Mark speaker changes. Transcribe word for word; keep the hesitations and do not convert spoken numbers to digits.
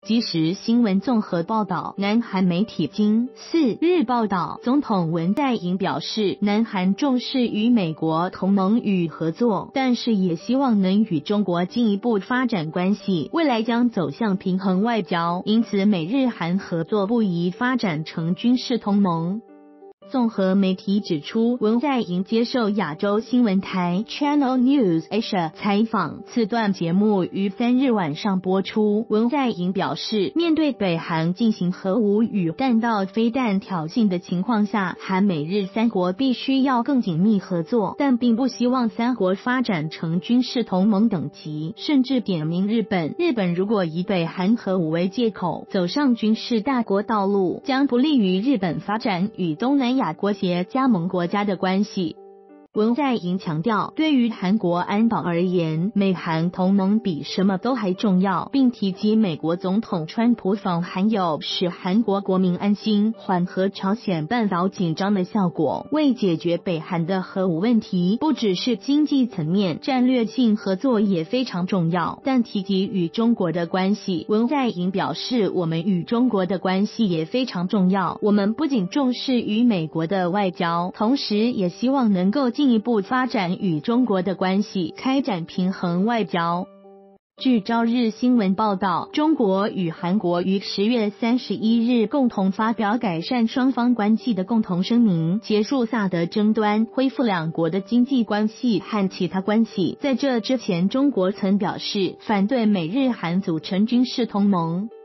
Speaker 1: 即时新闻综合报道，南韩媒体今四日报道，总统文在寅表示，南韩重视与美国同盟与合作，但是也希望能与中国进一步发展关系，未来将走向平衡外交，因此美日韩合作不宜发展成军事同盟。综合媒体指出，文在寅接受亚洲新闻台 Channel News Asia 采访，此段节目于三日晚上播出。文在寅表示，面对北韩进行核武与弹道飞弹挑衅的情况下，韩美日三国必须要更紧密合作，但并不希望三国发展成军事同盟等级，甚至点名日本。日本如果以北韩核武为借口走上军事大国道路，将不利于日本发展与东南亚国协加盟国家的关系。文在寅强调，对于韩国安保而言，美韩同盟比什么都还重要，并提及美国总统川普访韩有使韩国国民安心、缓和朝鲜半岛紧张的效果。为解决北韩的核武问题，不只是经济层面，战略性合作也非常重要。但提及与中国的关系，文在寅表示，我们与中国的关系也非常重要，我们不仅重视与美国的外交，同时也希望能够进进一步发展与中国的关系，开展平衡外交。据朝日新闻报道，中国与韩国于十月三十一日共同发表改善双方关系的共同声明，结束萨德争端，恢复两国的经济关系和其他关系。在这之前，中国曾表示反对美日韩组成军事同盟。